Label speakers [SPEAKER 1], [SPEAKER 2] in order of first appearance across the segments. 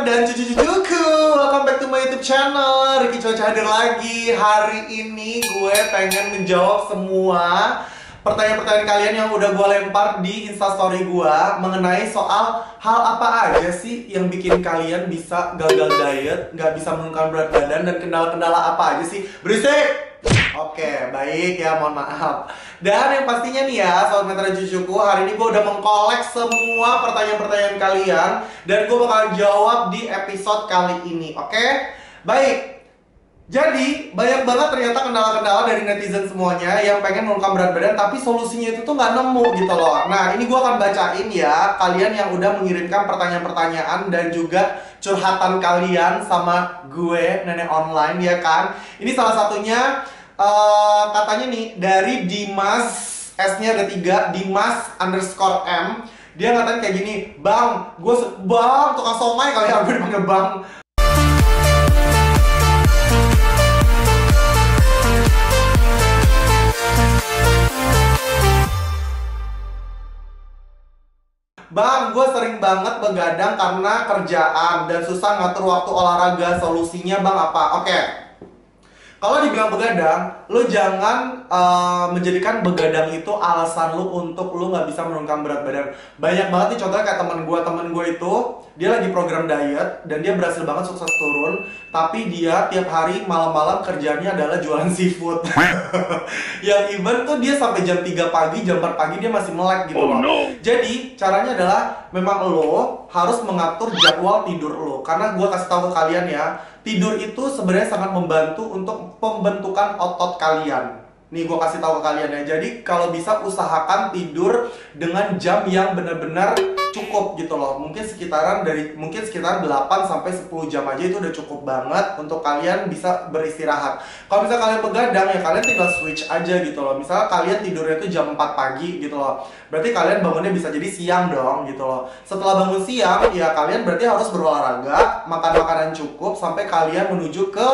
[SPEAKER 1] dan cucu-cucuku, welcome back to my YouTube channel. Ricky Cuaca hadir lagi. Hari ini gue pengen menjawab semua pertanyaan-pertanyaan kalian yang udah gue lempar di instastory gue mengenai soal hal apa aja sih yang bikin kalian bisa gagal diet, nggak bisa menurunkan berat badan, dan kendala-kendala apa aja sih. Berisik! Oke, baik ya, mohon maaf. Dan yang pastinya nih ya, Sobat Metra Cucuku, hari ini gue udah mengkolek semua pertanyaan-pertanyaan kalian dan gue bakalan jawab di episode kali ini, oke? Baik, jadi banyak banget ternyata kendala-kendala dari netizen semuanya yang pengen menurunkan berat badan, tapi solusinya itu tuh nggak nemu gitu loh. Nah, ini gue akan bacain ya, kalian yang udah mengirimkan pertanyaan-pertanyaan dan juga curhatan kalian sama gue, Nenek Online, ya kan? Ini salah satunya katanya nih dari Dimas, S-nya ada 3, Dimas_M. Dia ngatain kayak gini, Bang, Bang, tukang somai kali ya, gue dipanggil Bang. Bang, gue sering banget begadang karena kerjaan dan susah ngatur waktu olahraga. Solusinya bang apa? Oke. Kalau dibilang begadang, lo jangan menjadikan begadang itu alasan lo untuk lo nggak bisa menurunkan berat badan. Banyak banget nih contohnya kayak temen gue itu, dia lagi program diet dan dia berhasil banget sukses turun, tapi dia tiap hari malam-malam kerjanya adalah jualan seafood. Yang even tuh dia sampai jam 3 pagi, jam 4 pagi dia masih melek gitu loh. No. Jadi caranya adalah memang lo harus mengatur jadwal tidur lo. Karena gue kasih tahu ke kalian ya, tidur itu sebenarnya sangat membantu untuk pembentukan otot kalian. Nih gue kasih tahu ke kalian ya. Jadi kalau bisa usahakan tidur dengan jam yang benar-benar cukup gitu loh. Mungkin sekitar 8 sampai 10 jam aja itu udah cukup banget untuk kalian bisa beristirahat. Kalau misalnya kalian begadang ya kalian tinggal switch aja gitu loh. Misalnya kalian tidurnya itu jam 4 pagi gitu loh. Berarti kalian bangunnya bisa jadi siang dong gitu loh. Setelah bangun siang ya kalian berarti harus berolahraga, makan makanan cukup sampai kalian menuju ke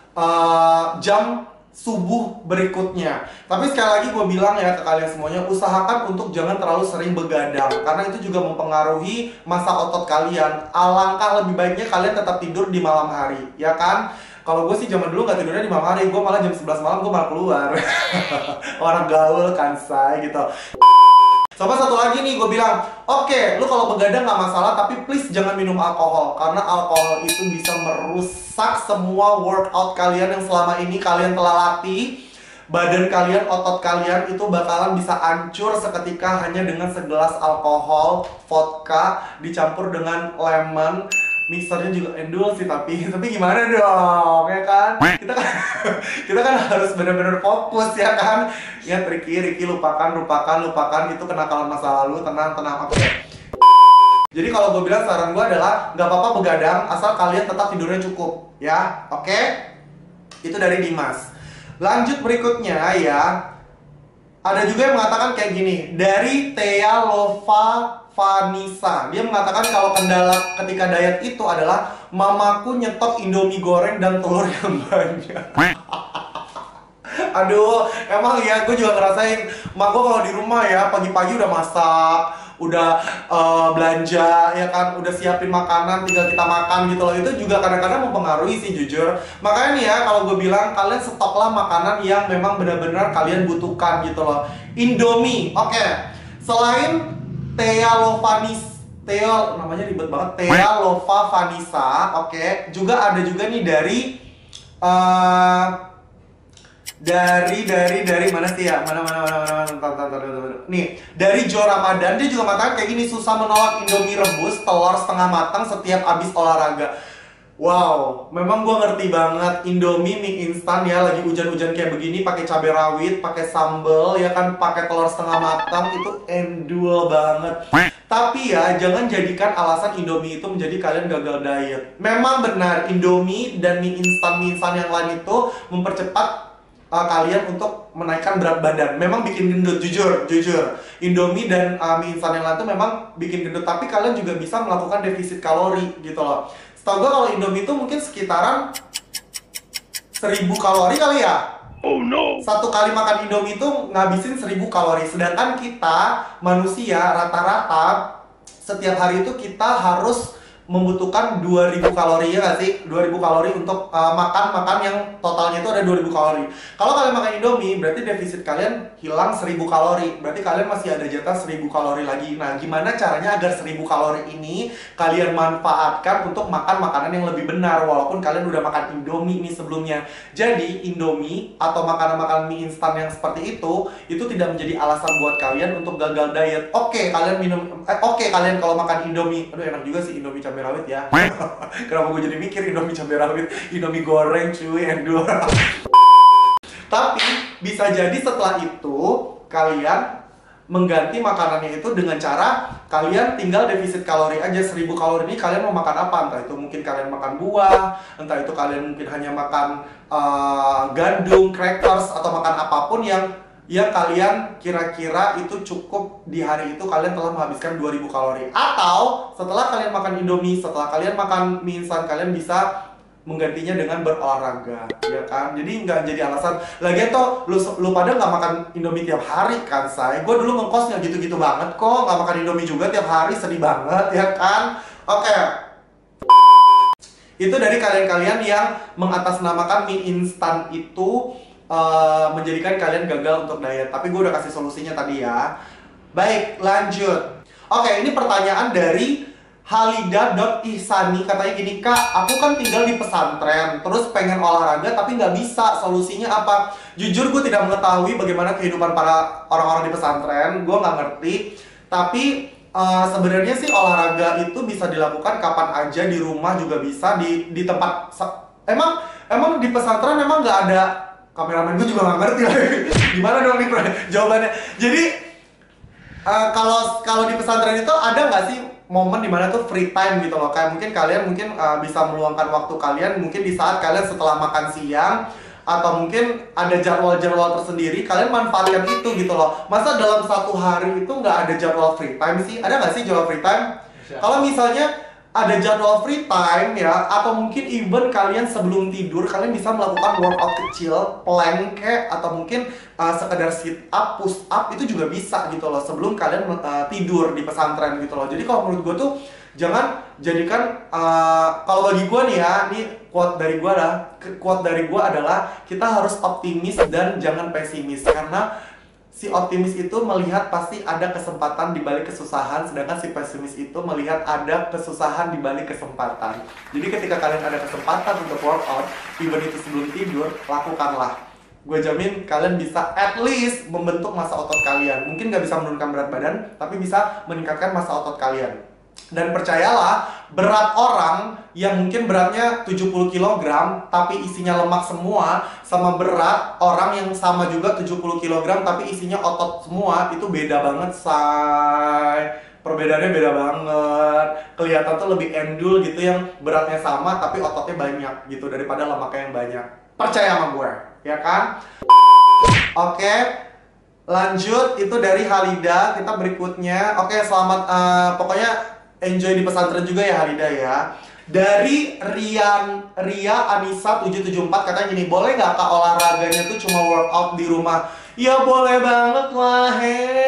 [SPEAKER 1] jam subuh berikutnya. Tapi sekali lagi gue bilang ya ke kalian semuanya, usahakan untuk jangan terlalu sering begadang, karena itu juga mempengaruhi masa otot kalian. Alangkah lebih baiknya kalian tetap tidur di malam hari, ya kan? Kalau gue sih zaman dulu nggak tidurnya di malam hari, gue malah jam 11 malam gue malah keluar. Orang gaul kan say gitu. Coba satu lagi nih, gue bilang, oke, lu kalau begadang nggak masalah, tapi please jangan minum alkohol. Karena alkohol itu bisa merusak semua workout kalian yang selama ini kalian telah latih. Badan kalian, otot kalian itu bakalan bisa hancur seketika hanya dengan segelas alkohol, vodka, dicampur dengan lemon. Mixernya juga endul sih, tapi gimana dong, ya kan? Kita kan harus benar-benar fokus, ya kan? Ya Ricky, lupakan itu kenakalan masa lalu, tenang, oke. Jadi kalau gue bilang saran gue adalah nggak apa-apa begadang asal kalian tetap tidurnya cukup, ya, oke? Itu dari Dimas. Lanjut berikutnya ya. Ada juga yang mengatakan kayak gini, dari Thea Lova Vanessa. Dia mengatakan kalau kendala ketika diet itu adalah mamaku nyetok Indomie goreng dan telur yang banyak. Aduh, emang ya gue juga ngerasain. Mak gue kalau di rumah ya pagi-pagi udah masak, udah belanja ya kan, udah siapin makanan tinggal kita makan gitu loh. Itu juga kadang-kadang mempengaruhi sih jujur. Makanya nih ya kalau gue bilang kalian stoklah makanan yang memang benar-benar kalian butuhkan gitu loh. Indomie, oke. Selain Thea namanya ribet banget, Thea Lova Vanessa, oke. Juga ada juga nih dari mana sih ya? Mana. Nih, dari Jo Ramadan, dia juga mengatakan kayak gini, susah menolak Indomie rebus telur setengah matang setiap abis olahraga. Wow, memang gue ngerti banget Indomie mie instan ya, lagi hujan-hujan kayak begini pakai cabai rawit, pakai sambal ya kan, pakai telur setengah matang itu endul banget. Tapi ya jangan jadikan alasan Indomie itu menjadi kalian gagal diet. Memang benar Indomie dan mie instan yang lain itu mempercepat kalian untuk menaikkan berat badan. Memang bikin gendut, jujur. Indomie dan mie instan yang lain itu memang bikin gendut, tapi kalian juga bisa melakukan defisit kalori gitu loh. Setahu gue kalau Indomie itu mungkin sekitaran 1000 kalori kali ya. Oh no. Satu kali makan Indomie itu ngabisin 1000 kalori. Sedangkan kita manusia rata-rata setiap hari itu kita harus membutuhkan 2000 kalori ya nggak sih? 2000 kalori untuk makan yang totalnya itu ada 2000 kalori. Kalau kalian makan Indomie, berarti defisit kalian hilang 1000 kalori. Berarti kalian masih ada jatah 1000 kalori lagi. Nah, gimana caranya agar 1000 kalori ini kalian manfaatkan untuk makan makanan yang lebih benar walaupun kalian udah makan Indomie nih sebelumnya. Jadi, Indomie atau makanan-makanan mie instan yang seperti itu tidak menjadi alasan buat kalian untuk gagal diet. Oke, kalian kalau makan Indomie, aduh enak juga sih Indomie cabai rawit ya. Kenapa gue jadi mikir Indomie cabai rawit, Indomie goreng cuy, endul. Tapi bisa jadi setelah itu kalian mengganti makanannya itu dengan cara kalian tinggal defisit kalori aja. 1000 kalori ini kalian mau makan apa? Entah itu mungkin kalian makan buah, entah itu kalian mungkin hanya makan gandum, crackers, atau makan apapun yang kalian kira-kira itu cukup di hari itu kalian telah menghabiskan 2000 kalori. Atau setelah kalian makan Indomie, setelah kalian makan mie instan, kalian bisa menggantinya dengan berolahraga, ya kan? Jadi nggak jadi alasan. Lagian toh lu pada nggak makan Indomie tiap hari kan, say? Gue dulu ngekos nggak gitu-gitu banget kok, nggak makan Indomie juga tiap hari, sedih banget, ya kan? Oke. Itu dari kalian-kalian yang mengatasnamakan mie instan itu menjadikan kalian gagal untuk diet. Tapi gue udah kasih solusinya tadi ya. Baik, lanjut. Oke, ini pertanyaan dari Halida.ihsani. Katanya gini, Kak, aku kan tinggal di pesantren, terus pengen olahraga tapi nggak bisa. Solusinya apa? Jujur gue tidak mengetahui bagaimana kehidupan para orang-orang di pesantren. Gue nggak ngerti. Tapi sebenarnya sih olahraga itu bisa dilakukan kapan aja, di rumah juga bisa, di tempat. Emang di pesantren emang nggak ada kameramen? Gue juga nggak ngerti lah. Gimana dong nih jawabannya? Jadi kalau di pesantren itu ada nggak sih momen dimana tuh free time gitu loh? Kayak mungkin kalian bisa meluangkan waktu kalian mungkin di saat kalian setelah makan siang, atau mungkin ada jadwal-jadwal tersendiri, kalian manfaatkan itu gitu loh. Masa dalam satu hari itu nggak ada jadwal free time sih? Ada nggak sih jadwal free time? Kalau misalnya ada jadwal free time ya, atau mungkin even kalian sebelum tidur kalian bisa melakukan workout kecil, plank atau mungkin sekedar sit up, push up, itu juga bisa gitu loh sebelum kalian tidur di pesantren gitu loh. Jadi kalau menurut gue tuh jangan jadikan kalau bagi gue nih ya, ini quote dari gue adalah kita harus optimis dan jangan pesimis, karena si optimis itu melihat pasti ada kesempatan di balik kesusahan, sedangkan si pesimis itu melihat ada kesusahan di balik kesempatan. Jadi ketika kalian ada kesempatan untuk workout, even itu sebelum tidur, lakukanlah. Gue jamin kalian bisa at least membentuk massa otot kalian. Mungkin nggak bisa menurunkan berat badan, tapi bisa meningkatkan massa otot kalian. Dan percayalah, berat orang yang mungkin beratnya 70 kg tapi isinya lemak semua, sama berat orang yang sama juga 70 kg tapi isinya otot semua, itu beda banget, say. Perbedaannya beda banget. Kelihatan tuh lebih endul gitu yang beratnya sama tapi ototnya banyak gitu, daripada lemaknya yang banyak. Percaya sama gue, ya kan? Oke, lanjut. Itu dari Halida. Kita berikutnya. Oke, selamat pokoknya enjoy di pesantren juga ya Halida ya. Dari Ria Anissa 774 katanya gini, boleh nggak Kak olahraganya tuh cuma workout di rumah? Ya boleh banget lah,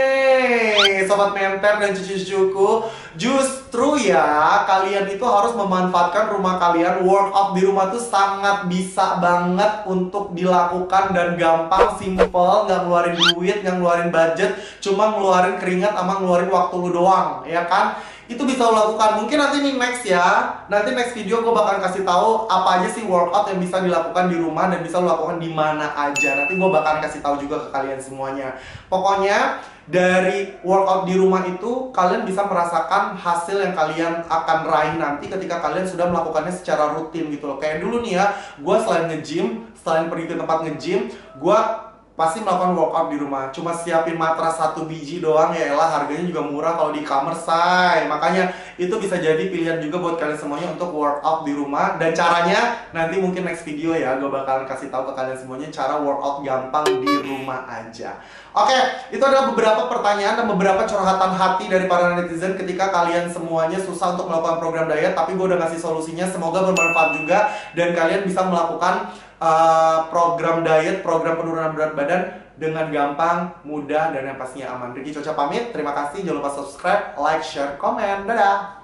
[SPEAKER 1] hei sobat menter dan cucu-cucuku. Justru ya, kalian itu harus memanfaatkan rumah kalian. Workout di rumah tuh sangat bisa banget untuk dilakukan dan gampang, simple, nggak ngeluarin duit, nggak ngeluarin budget, cuma ngeluarin keringat sama ngeluarin waktu lu doang, ya kan? Itu bisa lo lakukan. Mungkin nanti nih next video gue bakal kasih tahu apa aja sih workout yang bisa dilakukan di rumah dan bisa lo lakukan di mana aja. Nanti gue bakal kasih tahu juga ke kalian semuanya. Pokoknya dari workout di rumah itu kalian bisa merasakan hasil yang kalian akan raih nanti ketika kalian sudah melakukannya secara rutin gitu loh. Kayak dulu nih ya, gue selain pergi ke tempat nge-gym, gue pasti melakukan workout di rumah. Cuma siapin matras 1 biji doang, ya elah, harganya juga murah kalau di e-commerce, say. Makanya itu bisa jadi pilihan juga buat kalian semuanya untuk workout di rumah. Dan caranya nanti mungkin next video ya, gue bakalan kasih tahu ke kalian semuanya cara workout gampang di rumah aja. Oke, itu adalah beberapa pertanyaan dan beberapa curhatan hati dari para netizen ketika kalian semuanya susah untuk melakukan program diet, tapi gue udah ngasih solusinya. Semoga bermanfaat juga dan kalian bisa melakukan program diet, program penurunan berat badan dengan gampang, mudah, dan yang pastinya aman. Ricky Coca pamit, terima kasih, jangan lupa subscribe, like, share, komen, dadah!